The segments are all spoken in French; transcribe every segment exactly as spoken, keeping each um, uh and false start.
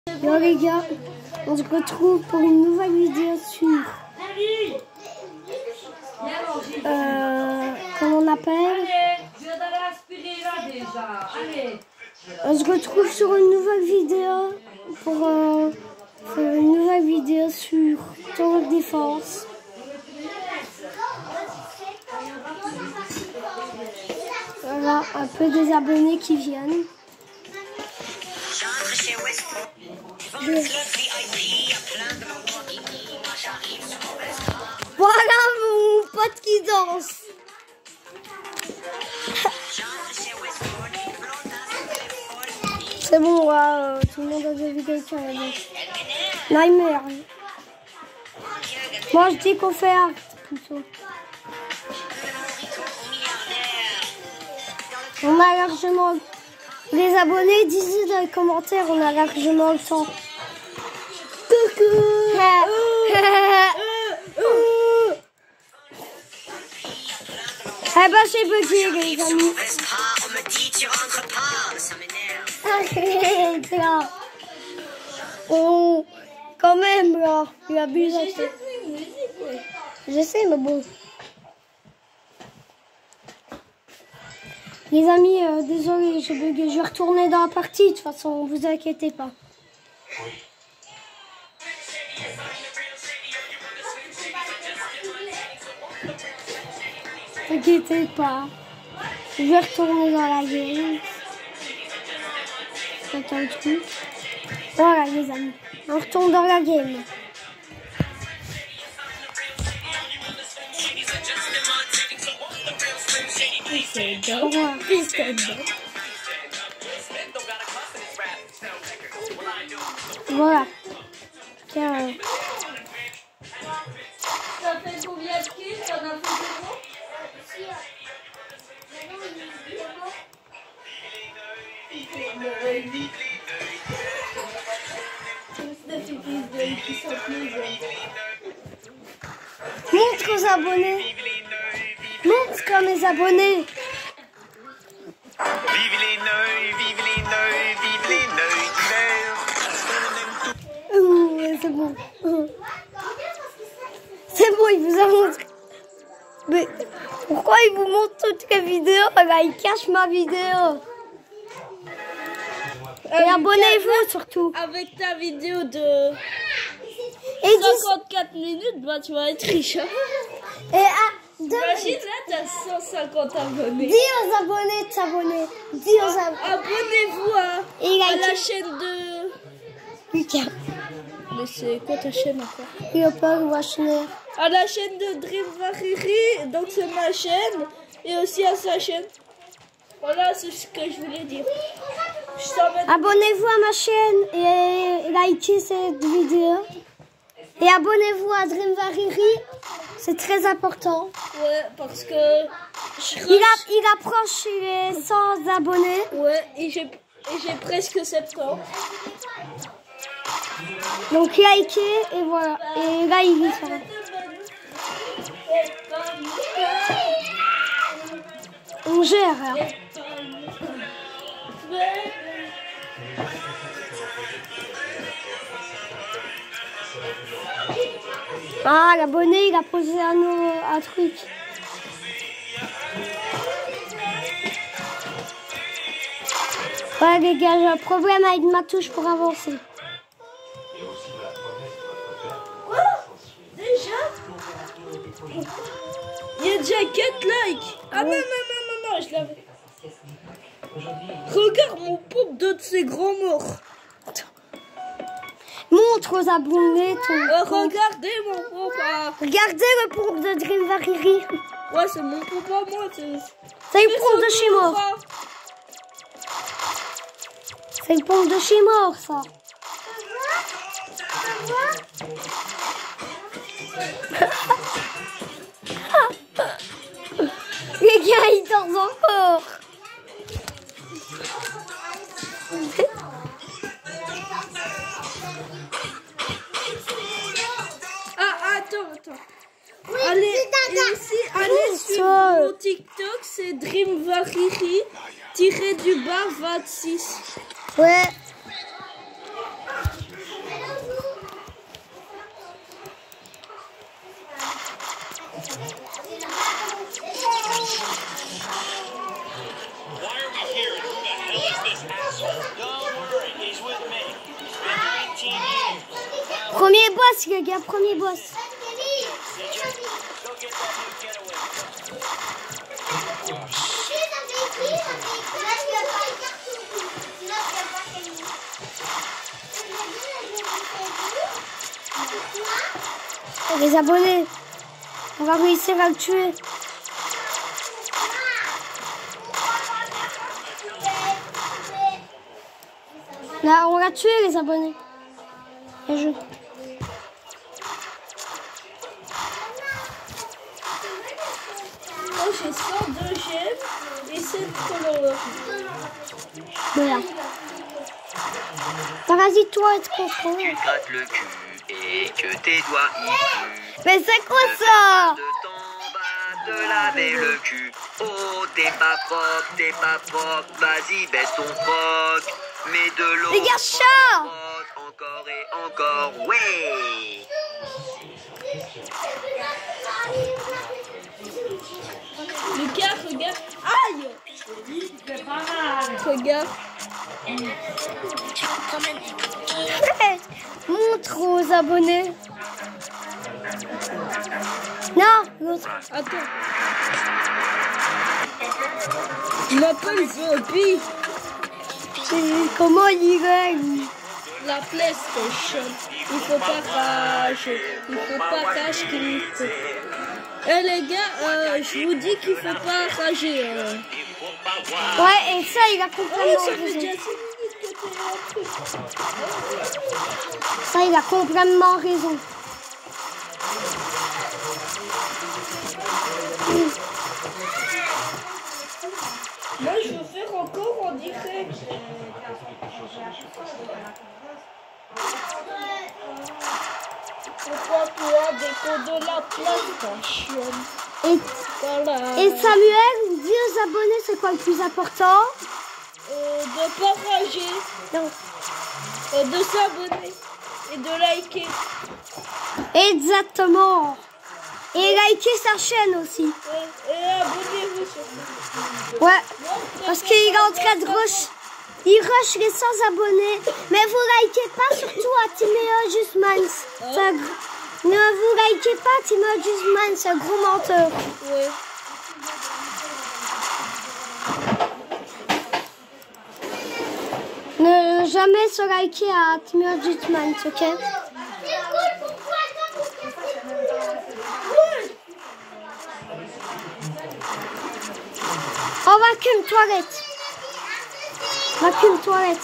Yo les gars, on se retrouve pour une nouvelle vidéo sur euh, comment on appelle on se retrouve sur une nouvelle vidéo pour euh, faire une nouvelle vidéo sur Tower Defense. Voilà, un peu des abonnés qui viennent. Voilà mon pote qui danse. C'est bon, ouais, tout le monde a des vidéos qui arrivent. Nightmare. Moi je dis qu'on fait acte plutôt. On a largement... Les abonnés, disent dans les commentaires, on a largement le temps. Coucou. Eh ben j'ai bugué les amis. Arrête là. Oh, quand même là, il abuse. Je sais mais bon. Les amis, euh, désolé, j'ai bugué. Je vais retourner dans la partie, de toute façon, vous inquiétez pas. T'inquiétez pas. Je vais retourner dans la game. C'est un truc. Voilà les amis, on retourne dans la game. C'est bon. Voilà. Tiens. Euh... Ça fait combien de kills? Ça en a fait zéro? Montre aux abonnés. Montre comme les abonnés. Vive les neuils, vive les neuils, vive les neuils d'hiver. Ouh, ouais, c'est bon. C'est bon, il vous a montré. Mais pourquoi il vous montre toutes les vidéos? Là, il cache ma vidéo. Et abonnez-vous surtout. Avec ta vidéo de Et cinquante-quatre minutes, bah tu vas être riche. Hein. Et ah, Imagine là, t'as cent cinquante abonnés. dis aux abonnés de s'abonner. Dis aux abonnés. Abonnez-vous à, Et à like. la chaîne de... Lucas. Mais c'est quoi ta chaîne encore? Léopold Washner. À la chaîne de Dream Variri, donc c'est ma chaîne, et aussi à sa chaîne. Voilà, c'est ce que je voulais dire. Je t'en mets... Abonnez-vous à ma chaîne et likez cette vidéo. Et abonnez-vous à Dream Variri. C'est très important. Ouais, parce que... Je Il, a, il approche les cent abonnés. Ouais, et j'ai et j'ai presque sept ans. Donc likez et voilà. Et là il est ça. On gère. Hein. Ah, l'abonné, il a posé un, un truc. Ouais les gars, j'ai un problème avec ma touche pour avancer. Quoi? Déjà? Il y a déjà quatre likes. Ah non, non, non, non, non, je l'avais. Regarde mon pompe de ces grands morts. Montre aux abonnés ton Euh, pompe. regardez mon pompe. Ah. Regardez le pompe de Dream Variri. Ouais, c'est mon pompe à moi. C'est C'est une pompe de chez mort. C'est une pompe de chez mort, ça. Les gars, ils dansent encore. Ah, attends, attends. Allez, et aussi, allez sur mon TikTok, c'est Dream Variri tiré du bas vingt-six. Ouais. Premier boss, les gars, premier boss. Les abonnés, on va réussir à le tuer. Là, on l'a tué, les abonnés. Bien joué. Moi j'ai cent deux gemmes et sept followers. Voilà. Parasite-toi et te contrôle. Tu grattes le cul et que tes doigts y puent. Mais c'est quoi ça? De t'en bas te laver le cul. Oh, t'es pas propre, t'es pas propre. Vas-y, baisse ton froc. Mets de l'eau. Les gars, chat! Encore et encore, ouais. Lucas, regarde. Aïe! Regarde. Montre aux abonnés. Non, l'autre. Attends. Il m'appelle Zombie. Comment il gagne? La PlayStation. Il faut pas rager. Il faut pas cacher. Eh les gars, euh, je vous dis qu'il faut pas rager. Euh. Ouais, et ça, il a Oh, complètement ça fait raison. déjà six minutes que t'es en truc. Ça, il a complètement raison. Moi, je veux faire encore en direct. Pourquoi toi, déco de la PlayStation? Et, Voilà. et Samuel, dis aux abonnés, c'est quoi le plus important? Euh, de partager, Non. euh, de s'abonner et de liker. Exactement. Et likez sa chaîne aussi. Ouais, et abonnez-vous surtout. Ouais, parce qu'il est en train de rush. Il rush les cent abonnés. Mais vous likez pas surtout à Timéo Jusman. C'est un gr- Ne vous likez pas Timéo Jusman, c'est un gros menteur. Ouais. Ne jamais se liker à Timéo Jusman, ok? Oh, vacuum toilette. Vacuum toilette.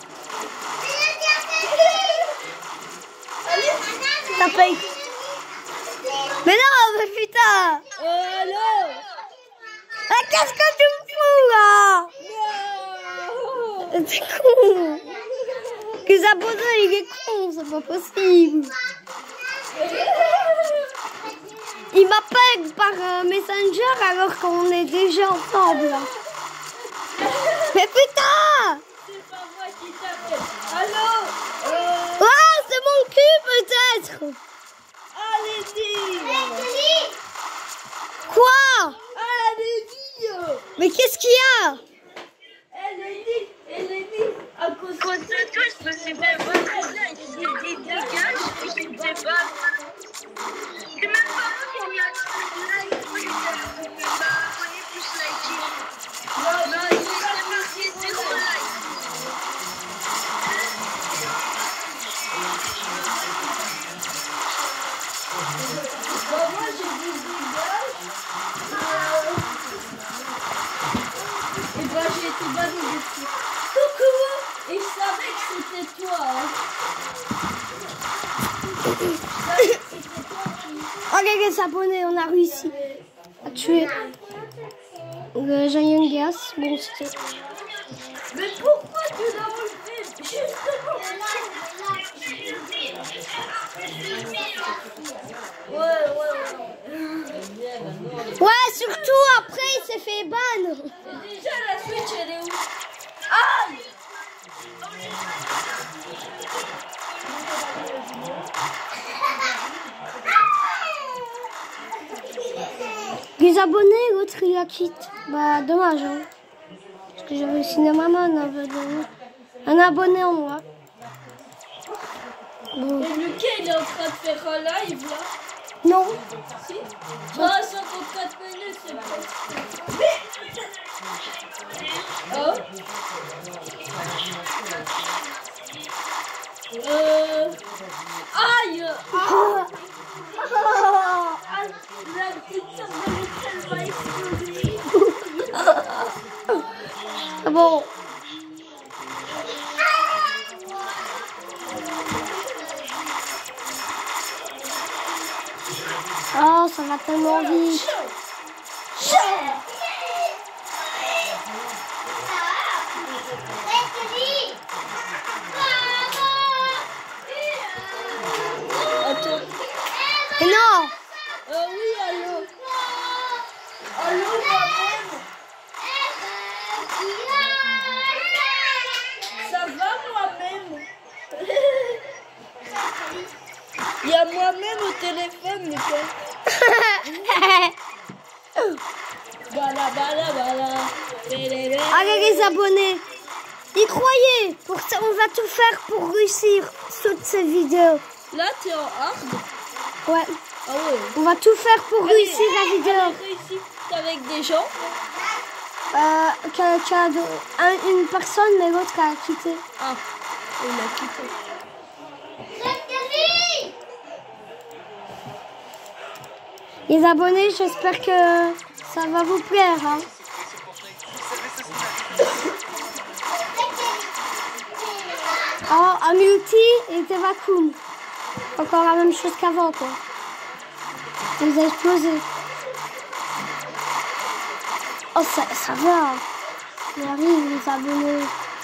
Ça paye. Mais non, mais putain. Euh, alors Ah, qu'est-ce que tu me fous là? non. C'est con. Les abonnés, il est con, c'est pas possible. Il m'appelle par euh, Messenger alors qu'on est déjà ensemble. Mais putain! C'est pas moi qui t'appelle. Allô euh, Ah, c'est mon cul peut-être! Allez-y. Quoi? Allez-y. Mais qu'est-ce qu'il y a? Allez-y. Allez-y. À cause de toi, je me suis fait voir là. Il dégage. Je ne sais pas. C'est même pas moi qui ai like. Moi, j'ai pas abonné plus liké. Non, non, il est marqué zéro like. Bon, moi, j'ai dit dégage. Et bah, j'ai été banni dessus. Coucou! Et je savais que c'était toi. Hein. Je savais que c'était toi qui... Regardez les abonnés, on a réussi à tuer le Giant Gas. Bon, c'était... Mais pourquoi tu l'as enlevé? Justement. Ouais, ouais, ouais. Ouais, surtout après, il s'est fait ban. Déjà, la Switch, elle est où? Aïe! Les abonnés, l'autre il la quitte. Bah, dommage, hein. Parce que j'avais Cinémaman, un abonné, un abonné en moi. Bon. Et Lucas, il est en train de faire un live là. Non. Si. Ah, cinquante-quatre minutes, c'est bon. Oh. Euh. Aïe. Ah. Ah, la petite sœur de Michel va exploser. Bon. Oh, ça va tellement vite. Attends. Non. Euh, oui, allô. Allô, moi-même. Ça va, moi-même. Il y a moi-même au téléphone, Nicole. Voilà, voilà, voilà. Allez les abonnés, y croyez. Pour ça, on va tout faire pour réussir toutes ces vidéos. Là, t'es en hard. Ouais. Ah ouais. On va tout faire pour Allez, réussir la vidéo. allez, réussis avec des gens. Euh, qui a- qui a de- un- une personne, mais l'autre qui a quitté. Ah, il a quitté. Les abonnés, j'espère que ça va vous plaire. Hein. Oh, un multi et des vacuums. Encore la même chose qu'avant, quoi. Il a explosé. Oh, ça, ça va. Il arrive, les abonnés.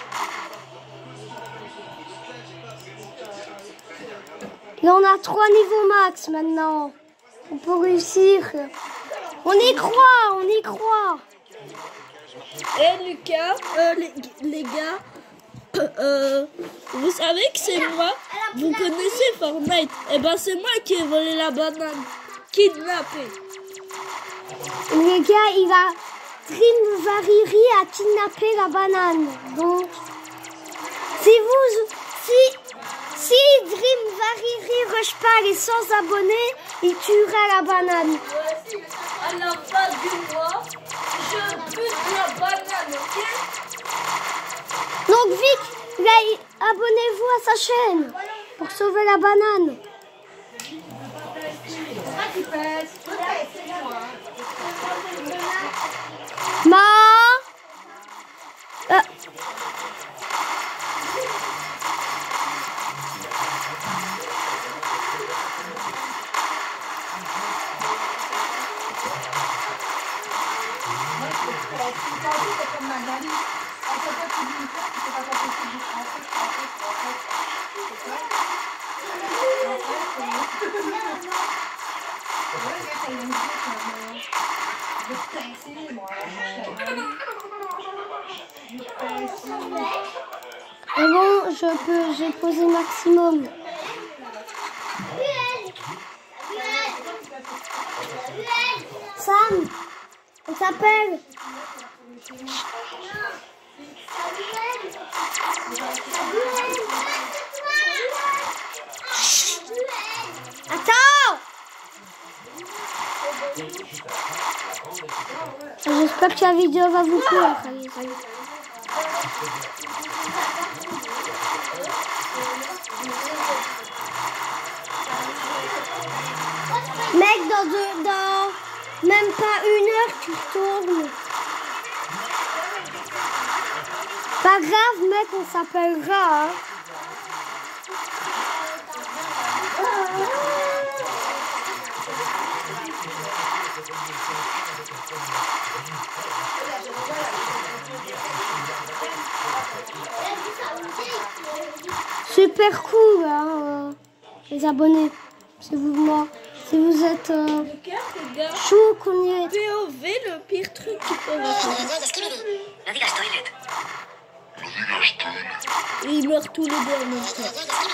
Là, on a trois niveaux max maintenant. On peut réussir. On y croit, on y croit. Et Lucas, euh, les, les gars, euh, vous savez que c'est moi. Vous connaissez Fortnite. Eh ben, c'est moi qui ai volé la banane. Kidnappé. Les gars, il a Dream Variri a kidnappé la banane. Donc, si vous, si, si Dream Variri rush pas les cent abonnés, il tuera la banane. À la fin du mois, je bute la banane, ok? Donc vite, là, abonnez-vous à sa chaîne pour sauver la banane. Ma euh. Et bon, je peux, j'ai posé maximum. Sam, on s'appelle. Attends. J'espère que la vidéo va vous plaire. Mec, dans, deux, dans même pas une heure, tu tournes. Pas grave, mec, on s'appellera. Hein. Super cool, hein, euh, les abonnés. Si vous, moi, si vous êtes euh, chaud qu'on y est. P O V, le pire truc qu'il peut avoir. Et ils meurent tous les deux en même temps.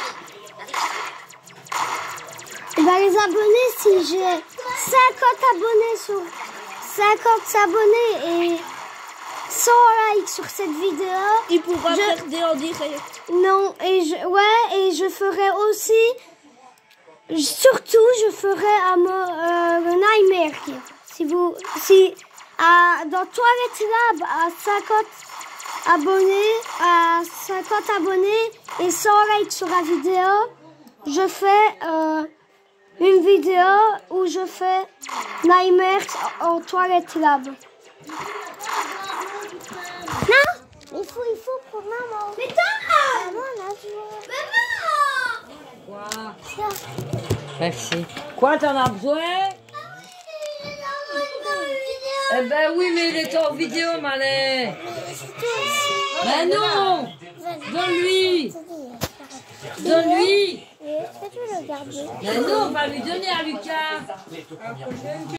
Et ben, les abonnés, si j'ai cinquante abonnés sur cinquante abonnés et cent likes sur cette vidéo, Il pourra je... regarder en direct. Non, et je, ouais, et je ferai aussi, surtout, je ferai un euh, Nightmare Here. Si vous, si à, dans Toilette Lab à cinquante abonnés, à cinquante abonnés et cent likes sur la vidéo, je fais euh, une vidéo où je fais Nightmare en Toilette Lab. Non, il faut, il faut pour maman. Mais t'as maman, là, Quoi? Ça. Merci. Quoi, t'en as besoin? Eh ben oui, mais il est en vidéo, Malais. Mais non! Donne-lui! Donne-lui! Est-ce que tu veux le garder? Mais non, on va lui donner à Lucas.